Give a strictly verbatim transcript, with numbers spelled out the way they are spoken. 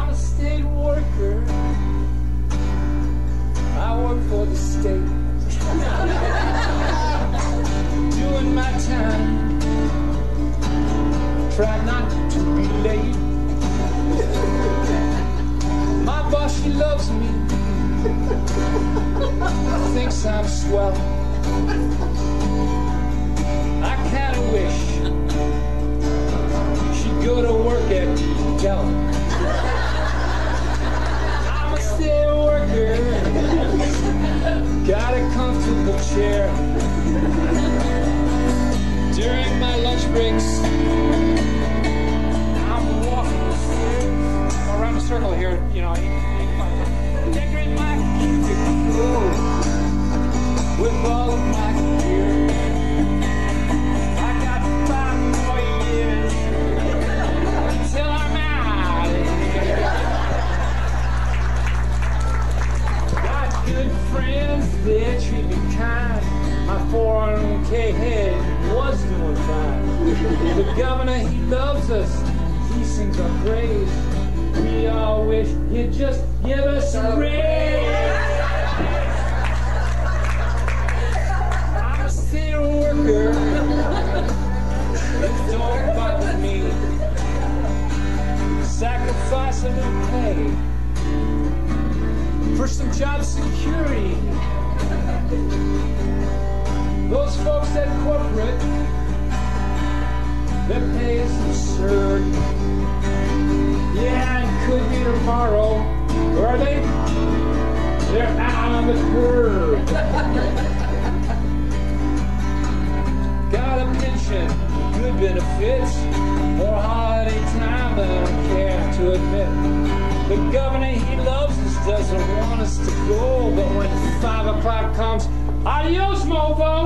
I'm a state worker. I work for the state. Doing my time. Try not to be late. My boss, she loves me. Thinks I'm swell. I kinda wish she'd go to work at Dell. I'm a stay worker. Got a comfortable chair. During my lunch breaks, I'm walking the stairs around the circle here, you know, decorate my cubicle with all of my gear. I got five more years until I'm out of here. Got good friends, they treat me kind. My four oh one K head was doing fine. The governor, he loves us. He sings our praise. We all wish he'd just give us a raise. I'm a state worker. Don't bother me. Sacrificing their pay for some job security. Those folks at corporate, their pay is absurd. Yeah, it could be tomorrow. Where are they? They're out on the curb. Got a pension, good benefits, more holiday time than I care to admit. The governor, he loves us, doesn't want us to go, but when five o'clock comes, adios, Movo!